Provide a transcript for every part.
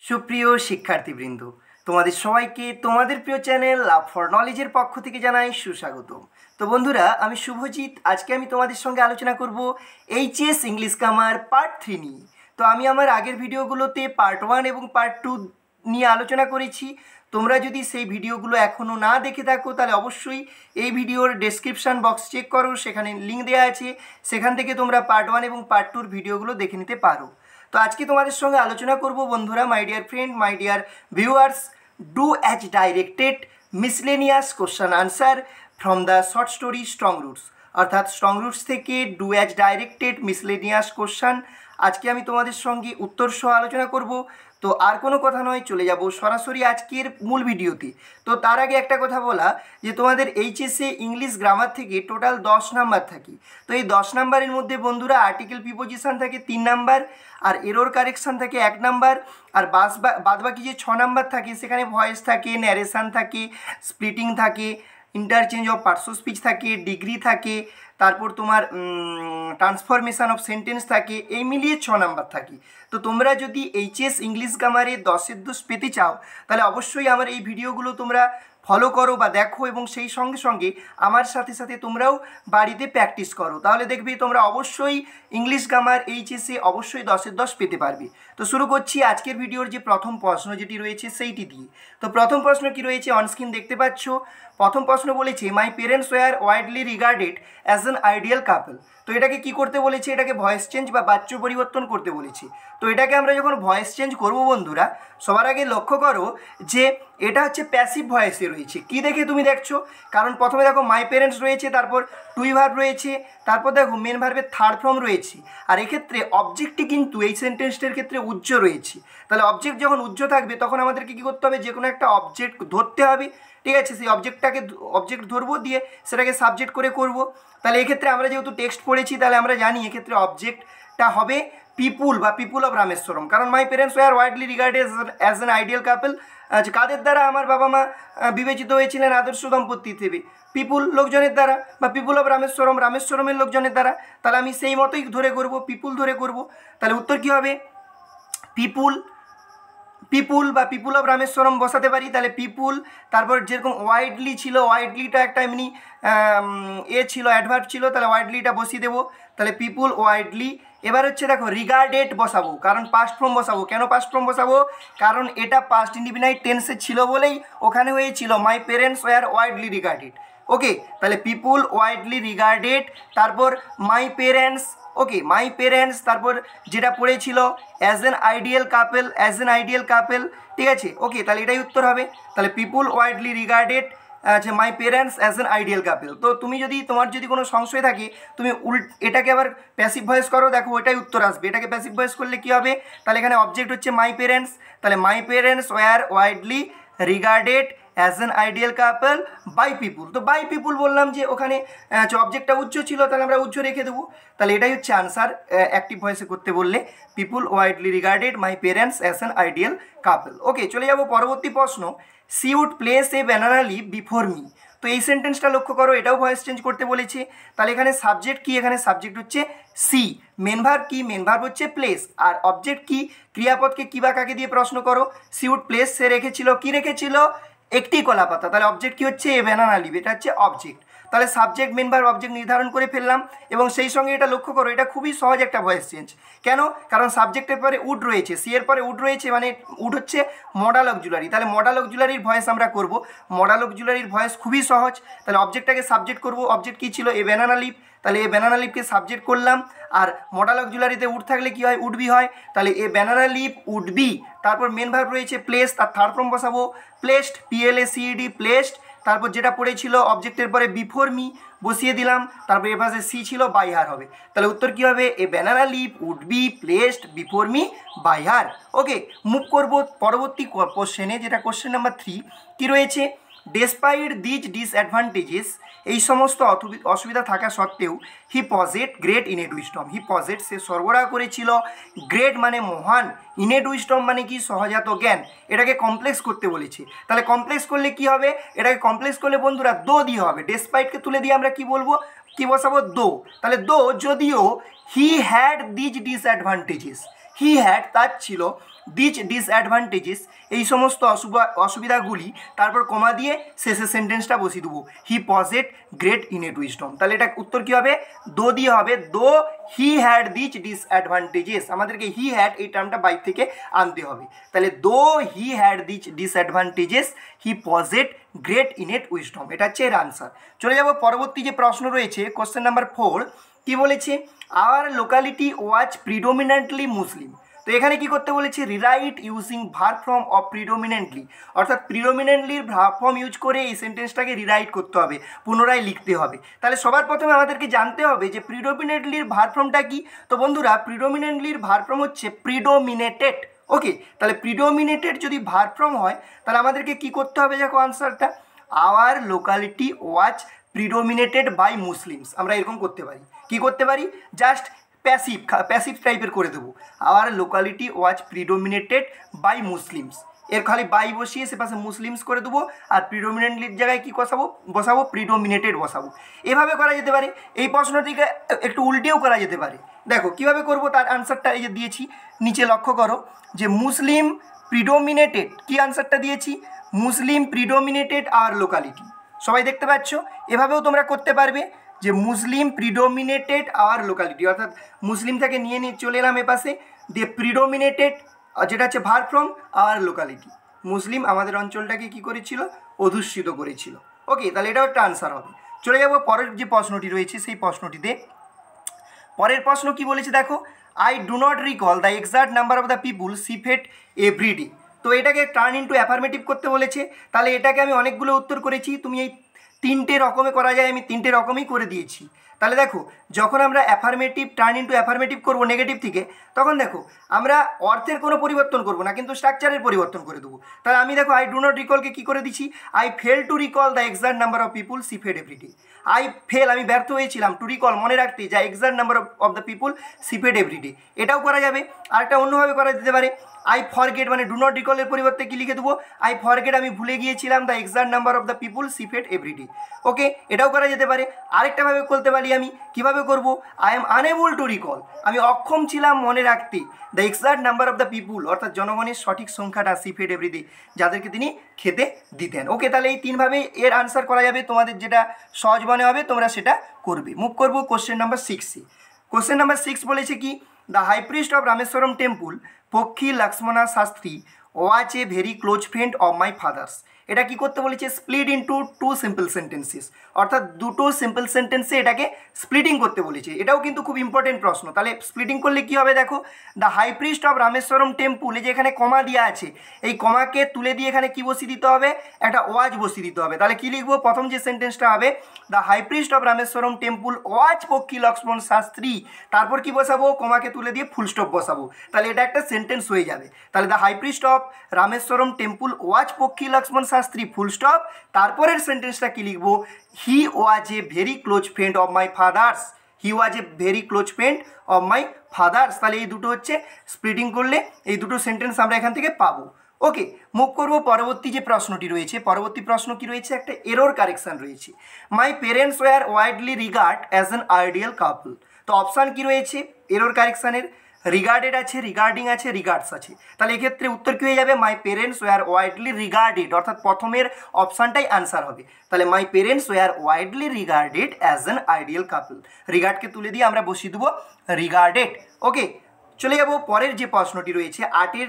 সুপ্রিয় শিক্ষার্থীবৃন্দ, তোমাদের সবাইকে তোমাদের প্রিয় চ্যানেল লাভ ফর নলেজের পক্ষ থেকে জানাই সুস্বাগত। তো বন্ধুরা, আমি শুভজিৎ। আজকে আমি তোমাদের সঙ্গে আলোচনা করব এইচএস ইংলিশ গ্রামার পার্ট 3 নিয়ে। তো আমি আমার আগের ভিডিওগুলোতে পার্ট 1 এবং পার্ট 2 নিয়ে আলোচনা করেছি। তোমরা যদি সেই ভিডিওগুলো এখনও না দেখে থাকো তাহলে অবশ্যই এই ভিডিওর ডেসক্রিপশান বক্স চেক করো, সেখানে লিঙ্ক দেওয়া আছে, সেখান থেকে তোমরা পার্ট 1 এবং পার্ট 2 ভিডিওগুলো দেখে নিতে পারো। তো আজকে তোমাদের সঙ্গে আলোচনা করব বন্ধুরা, my dear friend, my dear viewers, do as directed miscellaneous question answer from the short story strong roots. অর্থাৎ স্ট্রং রুটস থেকে do as directed miscellaneous question আজকে আমি তোমাদের সঙ্গে উত্তর সহ আলোচনা করব। তো আর কোনো কথা নয়, চলে যাব সরাসরি আজকের মূল ভিডিওতে। তো তার আগে একটা কথা বলা, যে তোমাদের এইচএসে ইংলিশ গ্রামার থেকে টোটাল 10 নাম্বার থাকে। তো এই 10 নাম্বারের মধ্যে বন্ধুরা আর্টিকেল প্রিপোজিশন থাকে 3 নাম্বার, আর এরর কারেকশান থাকে 1 নাম্বার, আর বাদবাকি যে 6 নাম্বার থাকে সেখানে ভয়েস থাকে, ন্যারেশান থাকে, স্প্লিটিং থাকে, interchange of parts of speech থাকে, ডিগ্রি থাকে, তারপর তোমার ট্রান্সফরমেশান অফ সেন্টেন্স থাকে, এই মিলিয়ে 6 নাম্বার থাকে। তো তোমরা যদি এইচএস ইংলিশ গ্রামারে 10-এর 10 পেতে চাও তাহলে অবশ্যই আমার এই ভিডিওগুলো তোমরা ফলো করো বা দেখো, এবং সেই সঙ্গে সঙ্গে আমার সাথে সাথে তোমরাও বাড়িতে প্র্যাকটিস করো। তাহলে দেখবে তোমরা অবশ্যই ইংলিশ গ্রামার এইচএসে অবশ্যই 10-এর 10 পেতে পারবে। তো শুরু করছি আজকের ভিডিওর যে প্রথম প্রশ্ন যেটি রয়েছে সেইটি দিয়ে। তো প্রথম প্রশ্ন কি রয়েছে অনস্ক্রিন দেখতে পাচ্ছ। প্রথম প্রশ্ন বলেছে, my parents were widely regarded as an ideal couple. তো এটাকে কি করতে বলেছে? এটাকে ভয়েস চেঞ্জ বা বাচ্য পরিবর্তন করতে বলেছে। তো এটাকে আমরা যখন ভয়েস চেঞ্জ করব বন্ধুরা, সবার আগে লক্ষ্য করো যে এটা হচ্ছে প্যাসিভ ভয়েসে রয়েছে। কি দেখে তুমি দেখছো? কারণ প্রথমে দেখো মাই পেরেন্টস রয়েছে, তারপর টুই ভার্ব রয়েছে, তারপর দেখো মেন ভার্বের থার্ড ফর্ম রয়েছে, আর এক্ষেত্রে অবজেক্টটি কিন্তু এই সেন্টেন্সটার ক্ষেত্রে উজ্জ্ব রয়েছে। তাহলে অবজেক্ট যখন উজ্জ্ব থাকবে তখন আমাদেরকে কী করতে হবে? যে কোনো একটা অবজেক্ট ধরতে হবে, ঠিক আছে? সেই অবজেক্ট ধরবো, দিয়ে সেটাকে সাবজেক্ট করে করব। তাহলে এক্ষেত্রে আমরা যেহেতু টেক্সট পড়েছি তাহলে আমরা জানি এক্ষেত্রে অবজেক্টটা হবে পিপুল বা পিপুল অফ রামেশ্বরম। কারণ my parents were widely regarded as an ideal couple. কাদের দ্বারা আমার বাবা মা বিবেচিত হয়েছিলেন আদর্শ দম্পতি হিসেবে? পিপুল লোকজনের দ্বারা, বা পিপুল অফ রামেশ্বরম, রামেশ্বরমের লোকজনের দ্বারা। তাহলে আমি সেই মতোই ধরে করব, পিপুল ধরে করব। তাহলে উত্তর কী হবে? পিপুল বা পিপুল অফ রামেশ্বরম বসাতে পারি। তাহলে পিপুল, তারপর যেরকম ওয়াইডলি ছিল, ওয়াইডলিটা একটা এমনি ছিল, অ্যাডভার্ব ছিল, তাহলে ওয়াইডলিটা বসিয়ে দেবো। তাহলে পিপুল ওয়াইডলি। এবার হচ্ছে দেখো রিগার্ডেড বসাবো, কারণ পাস্ট ফর্ম বসাবো। কেন পাস্ট ফর্ম বসাবো? কারণ এটা পাস্ট ইনডিফিনাইট টেন্সে ছিল বলেই ওখানে হয়েছিল my parents were widely regarded. Okay, তাহলে পিপুল ওয়াইডলি রিগার্ডেড, তারপর my parents. Okay, my parents, তারপর যেটা পড়েছিল অ্যাজ অ্যান আইডিয়াল কাপেল, ঠিক আছে? ওকে, তাহলে এটাই উত্তর হবে। তাহলে পিপুল ওয়াইডলি রিগার্ডেড, আচ্ছা, my parents as an ideal couple. তো তোমার যদি কোনো সংশয় থাকে তুমি এটাকে আবার প্যাসিভ ভয়েস করো, দেখো ওইটাই উত্তর আসবে। এটাকে প্যাসিভ ভয়েস করলে কী হবে? তাহলে এখানে অবজেক্ট হচ্ছে মাই পেরেন্টস, তাহলে my parents were widely regarded as an ideal couple by people. তো বাই পিপুল বললাম যে ওখানে অবজেক্টটা উচ্চ ছিল, তাহলে আমরা উচ্চ রেখে দেবো। তাহলে এটাই হচ্ছে আনসার অ্যাক্টিভ ভয়েসে করতে বললে, people widely regarded my parents as an ideal couple. Okay, চলে যাব পরবর্তী প্রশ্ন। She would place a banana leaf before me. তো এই সেন্টেন্সটা লক্ষ্য করো, এটাও ভয়েস চেঞ্জ করতে বলেছে। তাহলে এখানে সাবজেক্ট কি? এখানে সাবজেক্ট হচ্ছে সি। মেন ভার্ব কি? মেন ভার্ব হচ্ছে প্লেস। আর অবজেক্ট কি? ক্রিয়াপদকে কী বা কাকে দিয়ে প্রশ্ন করো? সি উড প্লেস, সে রেখেছিল, কি রেখেছিল? একটি কলা পাতা। তাহলে অবজেক্ট কি হচ্ছে? এ ব্যানানা লিভ, এটা হচ্ছে অবজেক্ট। তাহলে সাবজেক্ট, মেন ভার্ব, অবজেক্ট নির্ধারণ করে ফেললাম। এবং সেই সঙ্গে এটা লক্ষ্য করো, এটা খুবই সহজ একটা ভয়েস চেঞ্জ। কেন? কারণ সাবজেক্টের পরে উড রয়েছে, সি এর পরে উড রয়েছে, মানে উড হচ্ছে মডাল অক্সিলারি। তাহলে মডাল অক্সিলারির ভয়েস আমরা করব। মডাল অক্সিলারির ভয়েস খুবই সহজ। তাহলে অবজেক্টটাকে সাবজেক্ট করব। অবজেক্ট কী ছিল? A banana leaf. তাহলে এ ব্যানানা লিভকে সাবজেক্ট করলাম, আর মডাল অক্সিলারিতে উড থাকলে কী হয়? উড বি হয়। তাহলে a banana leaf would be, তারপর মেন ভার্ব রয়েছে প্লেস, তার থার্ড ফর্ম বসাবো প্লেসড, PLACED, প্লেসড। তারপর যেটা পড়েছিল অবজেক্টের পরে বিফোর মি বসিয়ে দিলাম, তারপর এ পাশে সি ছিল, বাই হার হবে। তাহলে উত্তর কী হবে? A banana leaf would be placed before me by her. Okay, move করব পরবর্তী কোশ্চেনে, যেটা কোশ্চেন নাম্বার 3। কী রয়েছে? ডেসপাইট দিজ ডিসঅ্যাডভান্টেজেস, এই সমস্ত অসুবিধা থাকা সত্ত্বেও হি পজেট গ্রেট ইনেড উইজডম। হি পজেট, সে সরবরাহ করেছিল, গ্রেট মানে মহান, ইনেড উইজডম মানে কি? সহজাত জ্ঞান। এটাকে কমপ্লেক্স করতে বলেছে। তাহলে কমপ্লেক্স করলে কি হবে? এটাকে কমপ্লেক্স করলে বন্ধুরা দো দিয়ে হবে। ডেসপাইটকে তুলে দিয়ে আমরা কি বলবো? কি বসাবো? দো। তাহলে দো, যদিও he had these disadvantages, he had, তার ছিল, দিস ডিসঅ্যাডভান্টেজেস, এই সমস্ত অসুবিধাগুলি, তারপর কমা দিয়ে শেষের সেন্টেন্সটা বসিয়ে দেবো, he possessed great innate wisdom. তাহলে এটা উত্তর কী হবে, দো দিয়ে হবে, দো হি হ্যাড দিস ডিসঅ্যাডভান্টেজেস, আমাদেরকে হি হ্যাড এই টার্মটা বাইর থেকে আনতে হবে। তাহলে though he had this disadvantages he possessed great innate wisdom, এটা হচ্ছে এর আনসার। চলে যাব পরবর্তী যে প্রশ্ন রয়েছে, কোশ্চেন নাম্বার 4, কি বলেছে, our locality was predominantly Muslim. তো এখানে কি করতে বলেছে, rewrite using verb form of predominantly, অর্থাৎ প্রিডোমিনেন্টলির ভার্ব ফর্ম ইউজ করে এই সেন্টেন্সটাকে রিরাইট করতে হবে, পুনরায় লিখতে হবে। তাহলে সবার প্রথমে আমাদেরকে জানতে হবে যে প্রিডোমিনেন্টলির ভার্ব ফর্মটা কি। তো বন্ধুরা, প্রিডোমিনেন্টলির ভার্ব ফর্ম হচ্ছে প্রিডোমিনেটেড। ওকে, তাহলে প্রিডোমিনেটেড যদি ভার্ব ফর্ম হয় তাহলে আমাদেরকে কি করতে হবে, দেখো আনসারটা, our locality was predominated by Muslims. আমরা এরকম করতে পারি, কি করতে পারি, জাস্ট প্যাসিভ টাইপের করে দেবো, our locality was predominated by Muslims, এর খালি বাই বসিয়ে সে পাশে মুসলিমস করে দেবো, আর প্রিডোমিনেন্টলির জায়গায় কী বসাবো প্রিডোমিনেটেড বসাবো। এভাবে করা যেতে পারে। এই প্রশ্নটিকে একটু উল্টেও করা যেতে পারে। দেখো কীভাবে করব, তার আনসারটা এই যে দিয়েছি, নিচে লক্ষ্য করো যে মুসলিম প্রিডোমিনেটেড, কি আনসারটা দিয়েছি, মুসলিম প্রিডোমিনেটেড আর লোকালিটি, সবাই দেখতে পাচ্ছ। এভাবেও তোমরা করতে পারবে যে মুসলিম প্রিডোমিনেটেড আওয়ার লোকালিটি, অর্থাৎ মুসলিম থেকে নিয়ে চলে এলাম এপাশে, দিয়ে প্রিডোমিনেটেড যেটা হচ্ছে ভার্ব ফ্রম আওয়ার লোকালিটি, মুসলিম আমাদের অঞ্চলটাকে কি করেছিল, অধিষ্ঠিত করেছিল। ওকে, তাহলে এটাও একটা আনসার হবে। চলে যাব পরের যে প্রশ্নটি রয়েছে সেই প্রশ্নটিতে। পরের প্রশ্ন কি বলেছে দেখো, I do not recall the exact number of the people she fed every day. তো এটাকে টার্ন ইন্টু অ্যাফার্মেটিভ করতে বলেছে। তাহলে এটাকে আমি অনেকগুলো উত্তর করেছি, তুমি এই 3টে রকমে করা যায়, আমি 3টে রকমই করে দিয়েছি। তাহলে দেখো, যখন আমরা অ্যাফার্মেটিভ টার্ন ইন্টু অ্যাফার্মেটিভ করবো নেগেটিভ থেকে, তখন দেখো আমরা অর্থের কোনো পরিবর্তন করবো না, কিন্তু স্ট্রাকচারের পরিবর্তন করে দেবো। তাহলে আমি দেখো আই ডু নট রিকলকে কী করে দিচ্ছি, I fail to recall the exact number of people she fed every day. I fail, আমি ব্যর্থ হয়েছিলাম, টু রিকল মনে রাখতে, যা exact number of the people she fed every day, এটাও করা যাবে। আরেকটা অন্যভাবে করা যেতে পারে, আই ফরগেট, মানে ডু নট রিকলের পরিবর্তে কি লিখে দেবো, আই ফরগেট, আমি ভুলে গিয়েছিলাম, the exact number of the people she fed everyday. ওকে, এটাও করা যেতে পারে। আরেকটাভাবে করতে পারি আমি, কীভাবে করব, I am unable to recall, আমি অক্ষম ছিলাম মনে রাখতে, the exact number of the people, অর্থাৎ জনগণের সঠিক সংখ্যাটা সিফেড এভরিডে, যাদেরকে তিনি খেতে দিতেন। ওকে, তাহলে এই 3ভাবেই এর আনসার করা যাবে, তোমাদের যেটা সহজ মনে হবে তোমরা সেটা করবে। মুভ করব কোশ্চেন নাম্বার 6-এ। কোশ্চেন নাম্বার 6 বলেছে কি, the high priest of Rameswaram temple Pakshi Lakshmana Sastri was a very close friend of my father's. এটা কি করতে বলেছে, স্প্লিট ইন্টু 2 সিম্পল সেন্টেন্সেস, অর্থাৎ দুটো সিম্পল সেন্টেন্সে এটাকে স্প্লিটিং করতে বলেছে। এটাও কিন্তু খুব ইম্পর্টেন্ট প্রশ্ন। তাহলে স্প্লিটিং করলে কি হবে দেখো, the high priest of Rameswaram temple, এই যে এখানে কমা দেওয়া আছে, এই কমাকে তুলে দিয়ে এখানে কি বসিয়ে দিতে হবে, একটা ওয়াজ বসিয়ে দিতে হবে। তাহলে কি লিখবো, প্রথম যে সেন্টেন্সটা হবে, the high priest of Rameswaram temple was Pakshi Lakshman Shastri, তারপর কি বসাবো, কমাকে তুলে দিয়ে ফুল স্টপ বসাবো। তাহলে এটা একটা সেন্টেন্স হয়ে যাবে। তাহলে the high priest of Rameswaram temple was Pakshi Lakshman Sastri full stop, তারপরের সেন্টেন্সটা কি লিখবো, he was a very close friend of my father's, he was a very close friend of my father's. তাহলে এই দুটো হচ্ছে স্প্লিটিং করলে এই দুটো সেন্টেন্স আমরা এখান থেকে পাবো। ওকে, মুভ করবো পরবর্তী যে প্রশ্নটি রয়েছে। পরবর্তী প্রশ্ন কি রয়েছে, একটা এরর কারেকশন রয়েছে, my parents were widely regard as an ideal couple. তো অপশান কি রয়েছে এরর কারেকশানের, রিগার্ডেড আছে, রিগার্ডিং আছে, রিগার্ডস আছে। তাহলে এক্ষেত্রে উত্তর কী হয়ে যাবে, my parents were widely regarded, অর্থাৎ প্রথমের অপশানটাই আনসার হবে। তাহলে my parents were widely regarded as an ideal couple, রিগার্ডকে তুলে দিয়ে আমরা বসিয়ে দেবো রিগার্ডেড। ওকে, চলে যাব পরের যে প্রশ্নটি রয়েছে,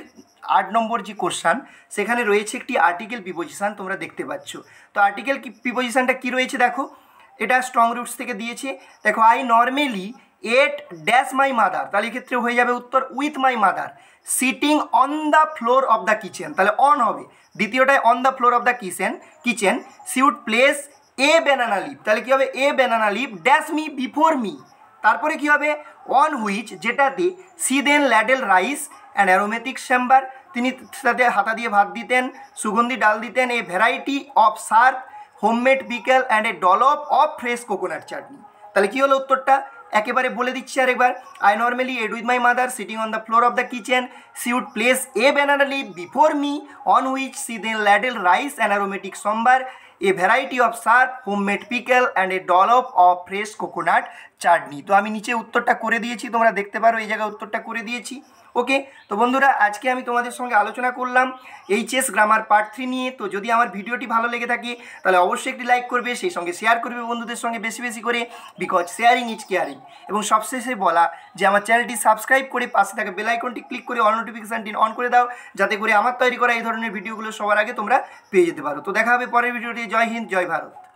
8 নম্বর যে কোশ্চান, সেখানে রয়েছে একটি আর্টিকেল প্রিপোজিশন, তোমরা দেখতে পাচ্ছ। তো আর্টিকেল প্রিপোজিশনটা কী রয়েছে দেখো, এটা স্ট্রং রুটস থেকে দিয়েছে। দেখো, I normally ate dash my mother, তাহলে এক্ষেত্রে হয়ে যাবে উত্তর with my mother sitting on the floor of the kitchen, তাহলে অন হবে, দ্বিতীয়টায় on the floor of the kitchen she would place a banana leaf, তাহলে কী হবে, a banana leaf dash me before me, তারপরে কী হবে, অন হুইচ, যেটাতে she then ladle rice and aromatic sambar, তিনি সাথে হাতা দিয়ে ভাত দিতেন, সুগন্ধি ডাল দিতেন, a variety of sharp homemade pickle and a dollop of fresh coconut chutney. তাহলে কী হলো উত্তরটা, একেবারে বলে দিচ্ছি আরেকবার, I normally ate with my mother sitting on the floor of the kitchen she would place a banana leaf before me on which she then ladle rice and aromatic sambar, a variety of sharp homemade pickle and a dollop of fresh coconut chutney. তো আমি নিচে উত্তরটা করে দিয়েছি, তোমরা দেখতে পারো এই জায়গায় উত্তরটা করে দিয়েছি। ওকে, তো বন্ধুরা আজকে আমি তোমাদের সঙ্গে আলোচনা করলাম এইচএস গ্রামার পার্ট 3 নিয়ে। তো যদি আমার ভিডিওটি ভালো লেগে থাকে তাহলে অবশ্যই একটি লাইক করবে, সেই সঙ্গে শেয়ার করবে বন্ধুদের সঙ্গে বেশি বেশি করে, বিকজ শেয়ারিং ইজ কেয়ারিং। এবং সবশেষে বলা যে আমার চ্যানেলটি সাবস্ক্রাইব করে পাশে থাকা বেল আইকনটি ক্লিক করে অল নোটিফিকেশানটি অন করে দাও, যাতে করে আমার তৈরি করা এই ধরনের ভিডিওগুলো সবার আগে তোমরা পেয়ে যেতে পারো। তো দেখা হবে পরের ভিডিওটি। জয় হিন্দ, জয় ভারত।